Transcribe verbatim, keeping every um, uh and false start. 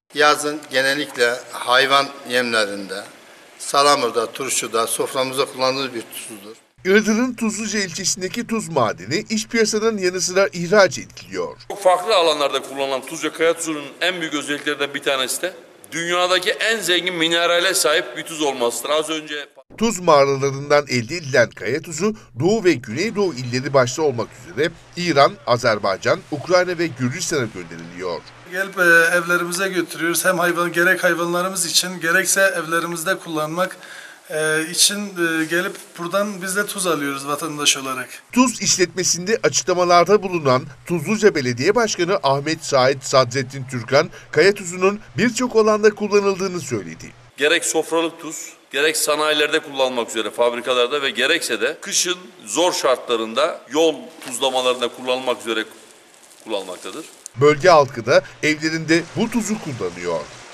Yazın genellikle hayvan yemlerinde, salamurda, turşuda, soframızda kullandığımız bir tuzdur. Iğdır'ın Tuzluca ilçesindeki tuz madeni iç piyasadan yanı sıra ihraç ediliyor. Çok farklı alanlarda kullanılan tuz ve kaya tuzunun en büyük özelliklerinden bir tanesi de dünyadaki en zengin minerale sahip bir tuz olmasıdır. Az önce Tuz mağaralarından elde edilen kaya tuzu Doğu ve Güneydoğu illeri başta olmak üzere İran, Azerbaycan, Ukrayna ve Gürcistan'a gönderiliyor. Gelip e, evlerimize götürüyoruz. Hem hayvan gerek hayvanlarımız için gerekse evlerimizde kullanmak e, için e, gelip buradan biz de tuz alıyoruz vatandaş olarak. Tuz işletmesinde açıklamalarda bulunan Tuzluca Belediye Başkanı Ahmet Sait Sadrettin Türkan, kaya tuzunun birçok alanda kullanıldığını söyledi. gerek sofralık tuz, gerek sanayilerde kullanmak üzere fabrikalarda ve gerekse de kışın zor şartlarında yol tuzlamalarında kullanılmak üzere kullanılmaktadır. Bölge halkı da evlerinde bu tuzu kullanıyor.